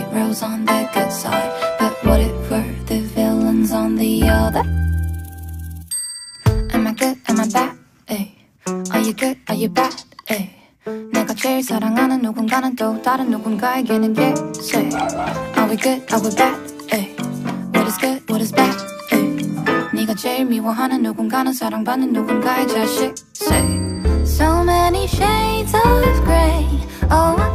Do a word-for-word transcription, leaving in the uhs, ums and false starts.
heroes on the good side, but what if we're the villains on the other? Am I good? Am I bad? Ay. Are you good? Are you bad? Ay. 내가 제일 사랑하는 누군가는 또 다른 누군가에게는 예세. Are we good? Are we bad? Ay. What is good? What is bad? Ay. 네가 제일 미워하는 누군가는 사랑받는 누군가의 자식. Say. So many shades of grey. Oh.